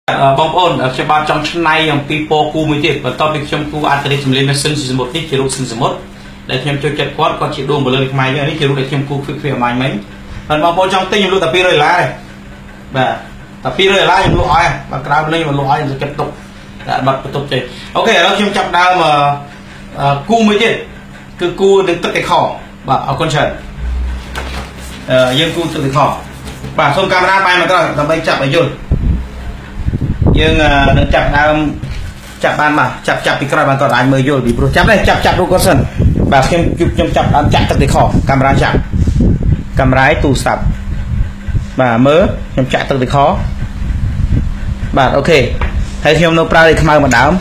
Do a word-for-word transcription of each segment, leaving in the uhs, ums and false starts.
bong ôn ở trên ba trong chân này dòng pipo cu mới tiệt và to bị trong cu ăn tới chấm lên nó sinh sinh một tí chỉ lúc sinh sinh một để thêm cho chặt quát còn chịu đùm một lần mai nữa chỉ lúc để thêm cu phi phi mai mấy còn bong ôn trong tinh lúc tập pi rồi lá này và tập pi rồi lá những lỗ ai và cào lên mà lỗ ai rồi tiếp tục đã bật tục chơi ok đó trong chập đao mà cu mới tiệt cứ cu được tất cái khỏ và ở con trần dân cu tự cái khỏ và xong camera bay mà các bạn bay chập ở rồi nhưng đừng chặt đau chặt ban mà chặt chặt bị cái bàn toàn lại mới vô bị pro chặt đây chặt chặt luôn con sân và xem chụp trong chặt đám chặt từ khó camera chặt camera tù sập và mớ trong chặt từ khó và ok thấy xem nó ra đây không ai mà đám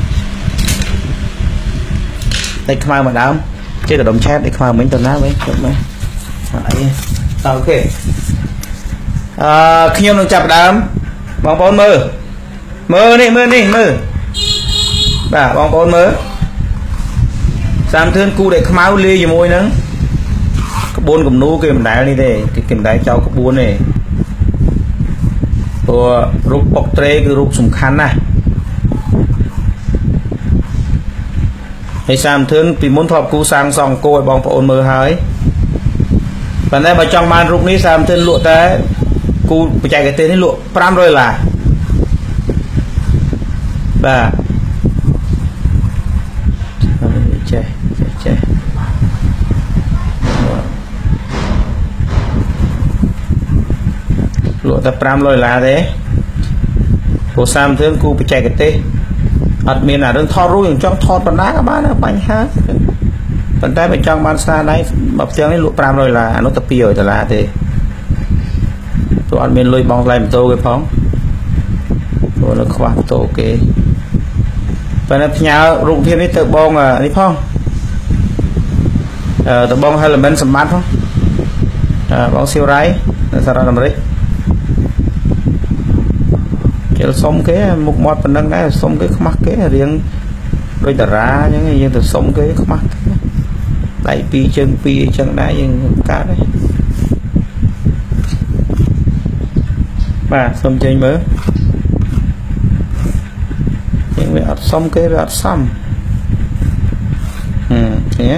đây không ai mà đám chơi cả đồng chat để không ai mấy tuần nào mấy ok khi em đang chặt đám bóng bóng mơ mơ đi mơ đi mơ bà bóng bóng mơ sam thương cu để máu ly gì môi nữa bốn cùng nô kìm đá đi đây cái kìm đá cho có bốn này rồi rút bọc tre cái rút súng khăn này hay sam thương vì muốn thọp cu sang xong cô bóng bóng mơ hơi và đây mà trong màn rút ní sam thương lụa té cu chạy cái tên ấy lụa pram rồi là và che che lụa ta pram rồi là thế cô sam thương cu chạy cái tên admin là đừng thò ruồi trong thò bàn đá các bạn là bánh hát bàn tay bên trong ban xa đấy bọc tiếng ấy lụa pram rồi là nó tập rồi là thế tụi anh bên lôi bóng lại một tô cái phóng rồi nó khoa tô ok và nó nhà rụng thêm cái tự bông à đi phong ờ, tự bông hay là bên smart không à, bóng siêu ráy sao ra làm đấy chỉ là sống cái một mọt phần năng đấy sống cái mắc cái riêng đôi tờ ra những người từ sống cái mắc đẩy pi chân pi chân đá nhưng cá đấy và xong chơi mới những việc xong cái việc xong ừ thế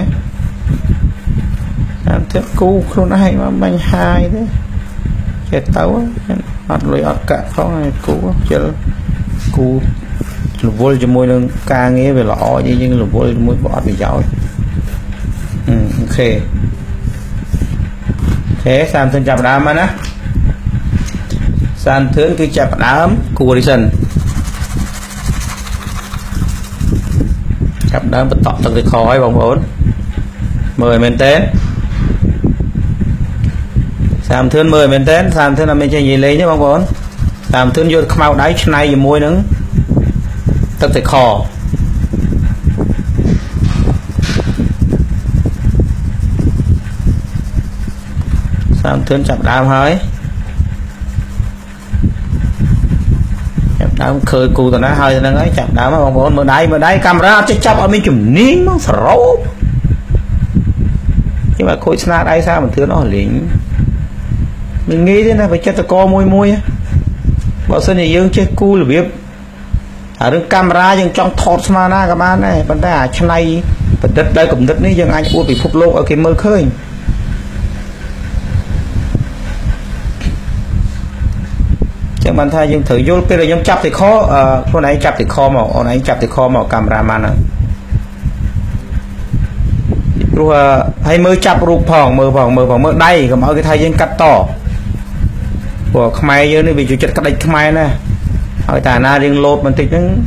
làm thiết cu không hay mà bánh hai đấy chết tấu ọt lưỡi ọt cả không này cú chứ cu lục vô cho môi nâng ca nghe về lọ như nhưng lục vô môi bọt bị giỏi ừ ok thế làm thân chạp đám á san thương cái chạp đám của đi sân chạp đám bật tọt từ khói vòng bốn mời mình tên làm thương mời mình tên làm thương là mình chơi gì lấy nhé vòng bốn làm thương vô màu đáy này môi nứng tất từ khò làm thương chạp đám hơi đám khơi cụ tao nói hơi nó ấy chặt đám mà bóng mở đáy mở đáy camera chắc chắn ở bên chùm nín nó xấu nhưng mà khối snap đáy sao mà thứ nó lính mình nghĩ thế này phải cho tao co môi môi bảo sân này dương chơi cu là biết ở đường camera nhưng trong thọt smana các bạn này vấn đề ở trong này vật đất đây cũng đất ní nhưng anh ua bị phục lộ ở cái mơ khơi chẳng bàn thay nhưng thử vô cái này nhóm chập thì khó con này chập thì khó mà con này chập thì khó mà camera man rồi hay mới chập rụp phòng mờ phòng mờ phòng mờ đây còn mọi cái thay dân cắt to của máy dưới này bị chủ chất cắt đánh máy nè hỏi ta na riêng lột mình thích những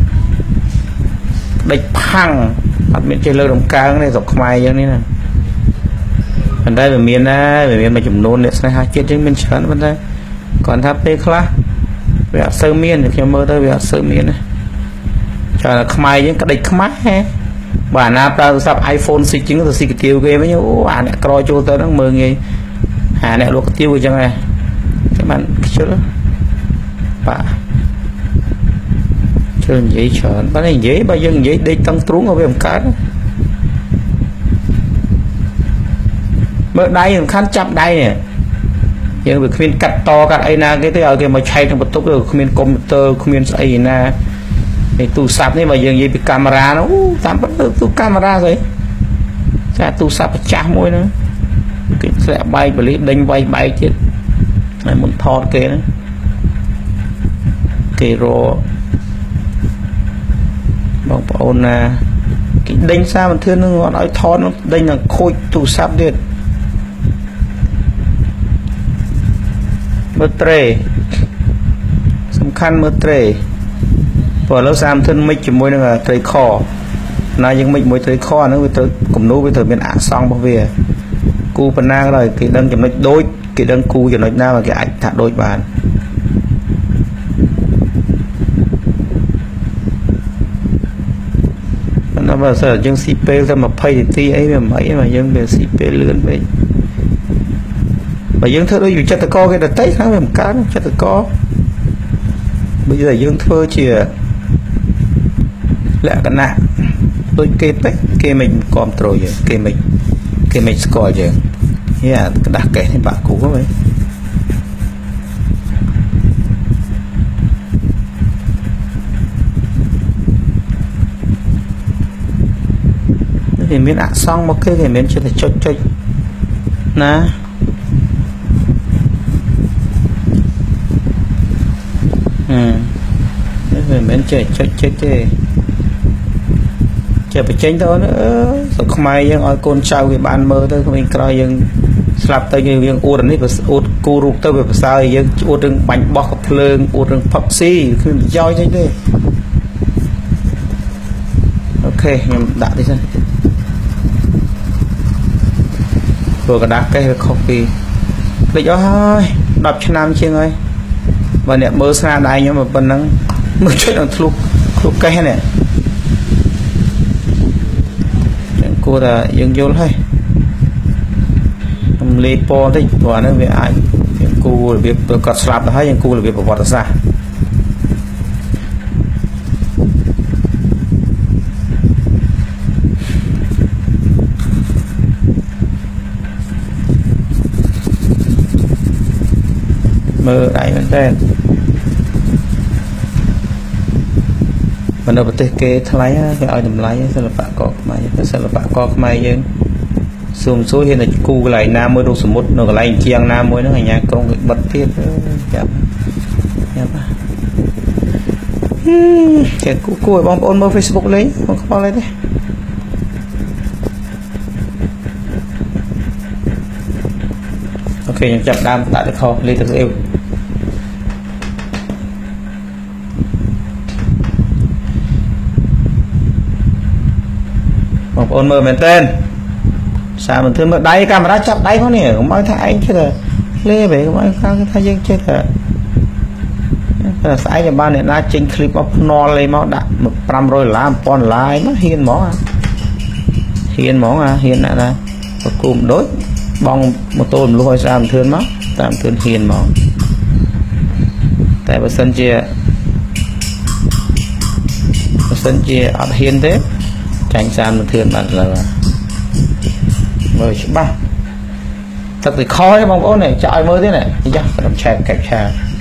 đánh phăng mặt miệng chơi lơ đồng cao này dọc máy dưới này nè bên đây là miền á về miền mà chùm nôn để sai hai chiếc trên bên trái bên đây còn tháp tê khá về sơ miên thì khi mơ tới về sơ miên này cho là khai những cái địch mắt ha bà nạp ra sắp iPhone xịt chứng rồi xịt tiêu game với nhau à nè coi cho tới nó mơ nghe à nè luôn tiêu cho này các bạn chứ bà chơi gì chờ bán này dễ bao giờ dễ đi tăng trúng ở bên cá mơ đây khăn chắp đây nè យើងវាគ្មានកាត់តកាត់អីណាគេទេឲ្យគេមកឆែកក្នុងបន្ទប់គ្មានកុំព្យូទ័រគ្មានស្អីណាឯទូរស័ព្ទនេះបើយើងនិយាយពីកាមេរ៉ានោះតាមពិតទូកាមេរ៉ាស្អីចាទូរស័ព្ទប្រចាំមួយហ្នឹងគេធ្លាក់បែកបលិសដេញវាយបែកទៀតហើយមុនថតគេហ្នឹងគេរបងប្អូនណាគេដេញសារបន្ទឿននឹងអត់ឲ្យថតដេញនឹងខូចទូរស័ព្ទទៀតមើលត្រេសំខាន់មើលត្រេព្រោះឥឡូវសារបន្ទឿនមិចជាមួយនឹងត្រីខណាយើងមិចមួយត្រីខហ្នឹងវាត្រូវគំនូវាត្រូវមានអក្សររបស់វាគូបណ្ណាក៏ដោយគេដឹងចំណុចដូចគេដឹងគូចំណុចណាmàគេអាចថាដូចបានណាបើសិនយើងស៊ីពេលតែยี่สิบនាទីអីវាមិនអីmàយើងវាស៊ីពេលលឿនពេកបើយើងធ្វើដូចវិចិត្រករគេដតៃហ្នឹងវាមិនកើតវិចិត្រករបើយើងធ្វើជាលក្ខណៈដូចគេពេកគេមិនគ្រប់ត្រូលយើងគេមិនគេមិនស្គាល់យើងយ៉ាក្តាស់កេះនេះបាក់គូហ្នឹងគេមានអក្សរមកគេគេមានចិត្តចុចចុចណាហឹមគេមិនចេះចុចចុចទេចេះបញ្ចេញទៅអឺស្រុកខ្មែរយើងឲ្យកូនចៅគេបានមើលទៅក្មេងក្រោយយើងស្លាប់ទៅយើងយើងអួតនេះអួតគូរូបទៅវាប្រសើរយើងអួតរឿងបាញ់បោះកំភ្លើងអួតរឿងផឹកស៊ីគ្មានប្រយោជន៍ទេអូខេខ្ញុំដាក់តិចសិនព្រោះกระดาษកេះវាខុសពីភ្លេចអស់ហើយដប់ឆ្នាំជាងហើយបើអ្នកមើលស្នាដៃខ្ញុំប៉ុណ្ណឹងមើលចុចដល់ធ្លុះធ្លុះកេះនេះចឹងគួរតែយើងយល់ហើយខ្ញុំលេបពណ៌តិចព្រោះអានេះវាអាចយើងគូរបៀបគាត់ស្លាប់ទៅហើយយើងគូរបៀបប្រវត្តិសាស្ត្រមើលដៃមែនតើនៅប្រទេសគេថ្លៃគេឲ្យតម្លៃសិល្បៈកខ្មែរសិល្បៈកខ្មែរយើងស៊ូមស៊ូហ៊ានតែគូកន្លែងណាមួយរូបសមុទ្រនៅកន្លែងជាងណាមួយហ្នឹងអាញាក្រុងគេបិទទៀតចាប់ចាប់គេគូគូឲ្យបងប្អូនមើល Facebook លេងបងខ្វល់អីទេអូខេខ្ញុំចាប់ដើមដាក់ទៅខុសលេខទៅស្អីបងប្អូនមើលមែនតើសារមិនធ្វើមើលដៃកាមេរ៉ាចាប់ដៃផងនេះកុំឲ្យថាឯងចេះតែលេបែកុំឲ្យថាយើងចេះតែតែស្អែកបានអ្នកណាចេញคลิปមកភ្នាល់អីមកដាក់five hundredដុល្លារone thousandដុល្លារអីមកហ៊ានហ្មងហ៊ានហ្មងអាហ៊ានណាស់ណាប្រគំដូចបងម៉ូតូរំលោះឲ្យសារមិនធឿនមកតាមធឿនហ៊ានហ្មងតែបើសិនជាបើសិនជាអត់ហ៊ានទេចាញ់សារមិនធឿនបានឡើយមើលច្បាស់ទឹកទៅខយបងប្អូននេះចាក់ឲ្យមើលទៀតនេះចាស់ខ្ញុំឆែកកាច់ឆា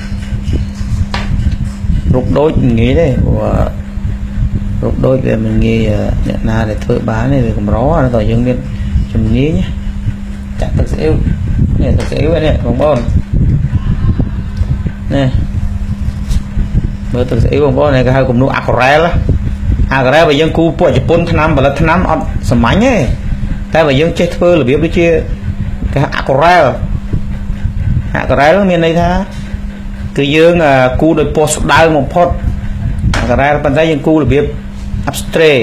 រូបដូចងាយទេព្រោះរូបដូចវាមិនងាយអ្នកណាដែលធ្វើបានទេវាកម្រតែយើងមានជំនាញចាក់ទឹកស្អ៊ីវនេះទឹកស្អ៊ីវនេះបងប្អូននេះមើលទឹកស្អ៊ីវបងប្អូននេះគេហៅគំនូអាកូរ៉ែលអាកូរ៉ែលបើយើងគូពួកជប៉ុនឆ្នាំផលិតឆ្នាំអត់សាមញ្ញទេតែបើយើងចេះធ្វើរបៀបដូចជាគេហៅអាកូរ៉ែលអាកូរ៉ែលមានន័យថាគឺយើងគូដោយពណ៌ស្ដើងបំផុតអាកូរ៉ែលប៉ុន្តែយើងគូរបៀប abstract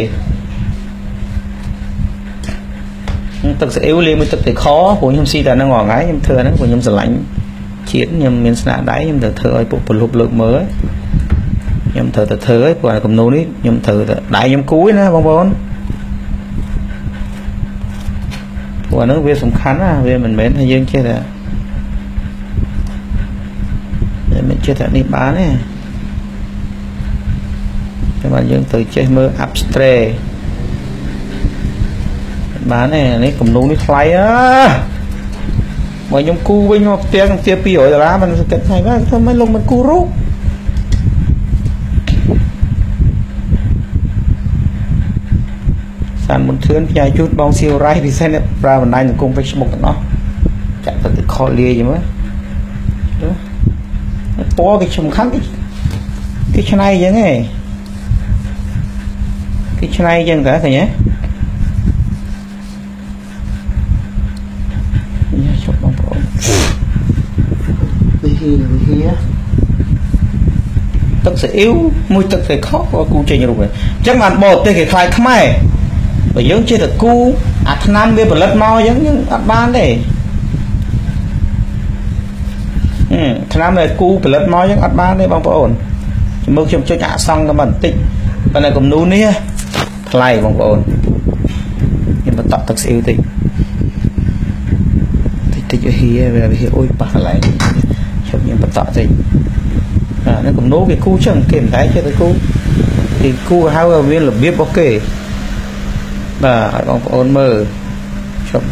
ទឹកស្អ៊ីវលាយមួយទឹកត្រីខព្រោះខ្ញុំស៊ីតែហ្នឹងរាល់ថ្ងៃខ្ញុំធ្វើហ្នឹងព្រោះខ្ញុំស្រឡាញ់ជាតិខ្ញុំមានស្នាដៃខ្ញុំត្រូវធ្វើឲ្យពួកពលុបលើកមើលខ្ញុំត្រូវតែធ្វើឲ្យព្រោះគំនូនេះខ្ញុំត្រូវតែដៃខ្ញុំគូឯណាបងប្អូនព្រោះហ្នឹងវាសំខាន់ណាវាមិនមែនថាយើងចេះតែមិនចេះតែនេះបានទេតែបើយើងត្រូវចេះមើល abstract បានទេនេះគំនូនេះថ្លៃអើ mà nhóm cu với nhau tiếng kia pi rồi lá mình cái này nó thôi mấy lông mình cu rút sản một thứ nhai chút bong siêu rai thì xem ra mình này cùng Facebook nó chạy tới kho lia gì mới po cái chùm khăn cái cái chân này vậy nghe cái chân này chân cả thầy nhé chụp bóng bộ vì khi là vì khi á tức sẽ yếu mùi tức sẽ khó của cu trình rồi chắc mà bột thì cái khai khám ai bởi giống chưa được cu à thằng nam bia bật lật mau giống như ăn ban đấy thằng nam này cu bật lật mau giống ăn ban đấy bóng bộ mơ chụp cho cả xong cái bản tịnh bên này cũng nú nè thay bóng bộ nhưng mà tập thật sự yêu tịnh thì cho hi về hi ôi bà lại chụp những vật gì à, nó cũng nấu cái cu chẳng kiểm thấy cho cái cu thì cu hao viên là biết ok và con ôn mơ chụp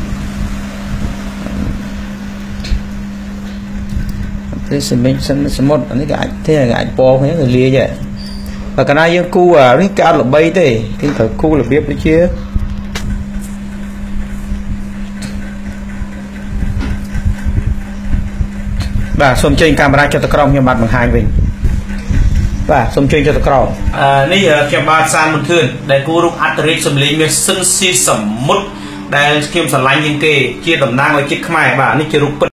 thế sẽ mình sẽ một cái ảnh thế là ảnh po cái người lia vậy và cái này cu à cái cao là bay thế cái thời cu là biết đấy chứ và xôm trên camera cho tôi còng như mặt bằng hai mình và xôm trên cho tôi còng à này cho ba san một thuyền để cô rút atri xâm lý mình sân si sẩm mút để kiếm sản lạnh những kề chia đầm nang với chiếc máy và này chưa rút